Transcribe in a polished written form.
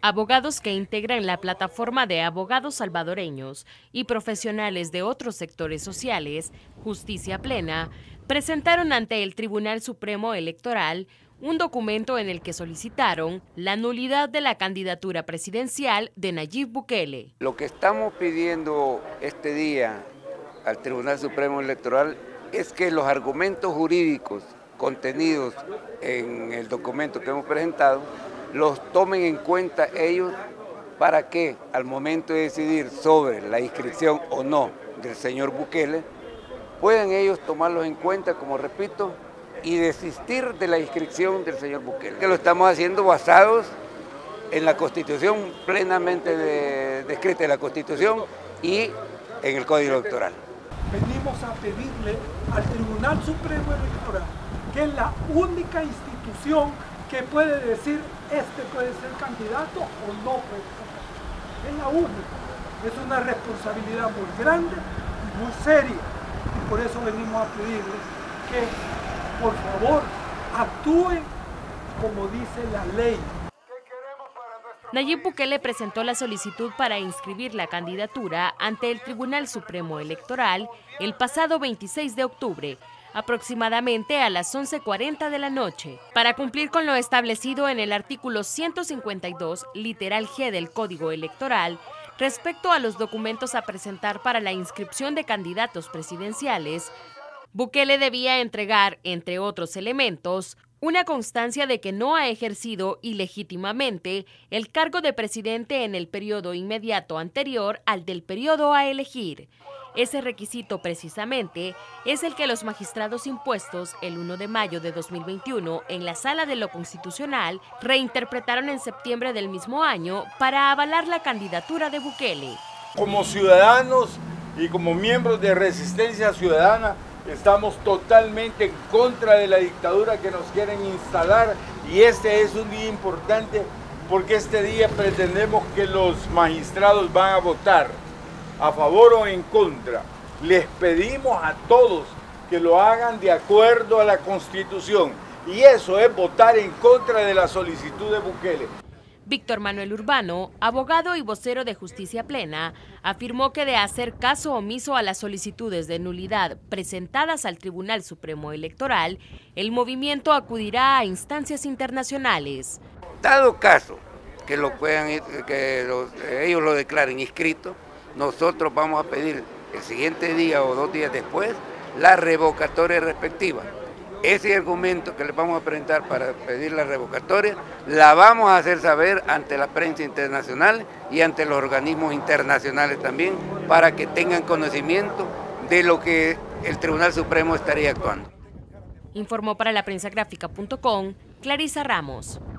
Abogados que integran la plataforma de abogados salvadoreños y profesionales de otros sectores sociales, Justicia Plena, presentaron ante el Tribunal Supremo Electoral un documento en el que solicitaron la nulidad de la candidatura presidencial de Nayib Bukele. Lo que estamos pidiendo este día al Tribunal Supremo Electoral es que los argumentos jurídicos contenidos en el documento que hemos presentado los tomen en cuenta ellos para que al momento de decidir sobre la inscripción o no del señor Bukele, puedan ellos tomarlos en cuenta, como repito, y desistir de la inscripción del señor Bukele. Que lo estamos haciendo basados en la Constitución, plenamente descrita en la Constitución y en el Código Electoral. Venimos a pedirle al Tribunal Supremo Electoral, que es la única institución que puede decir este puede ser candidato o no puede ser candidato. Es la única. Es una responsabilidad muy grande y muy seria. Y por eso venimos a pedirles que, por favor, actúen como dice la ley. Nayib Bukele presentó la solicitud para inscribir la candidatura ante el Tribunal Supremo Electoral el pasado 26 de octubre, aproximadamente a las 11:40 de la noche, para cumplir con lo establecido en el artículo 152, literal G del Código Electoral, respecto a los documentos a presentar para la inscripción de candidatos presidenciales. Bukele debía entregar, entre otros elementos, una constancia de que no ha ejercido ilegítimamente el cargo de presidente en el periodo inmediato anterior al del periodo a elegir. Ese requisito precisamente es el que los magistrados impuestos el 1 de mayo de 2021 en la Sala de lo Constitucional reinterpretaron en septiembre del mismo año para avalar la candidatura de Bukele. Como ciudadanos y como miembros de Resistencia Ciudadana, estamos totalmente en contra de la dictadura que nos quieren instalar, y este es un día importante porque este día pretendemos que los magistrados van a votar a favor o en contra. Les pedimos a todos que lo hagan de acuerdo a la Constitución, y eso es votar en contra de la solicitud de Bukele. Víctor Manuel Urbano, abogado y vocero de Justicia Plena, afirmó que de hacer caso omiso a las solicitudes de nulidad presentadas al Tribunal Supremo Electoral, el movimiento acudirá a instancias internacionales. Dado caso que ellos lo declaren inscrito, nosotros vamos a pedir el siguiente día o 2 días después la revocatoria respectiva. Ese argumento que les vamos a presentar para pedir la revocatoria, la vamos a hacer saber ante la prensa internacional y ante los organismos internacionales también, para que tengan conocimiento de lo que el Tribunal Supremo estaría actuando. Informó para la prensagráfica.com Clarisa Ramos.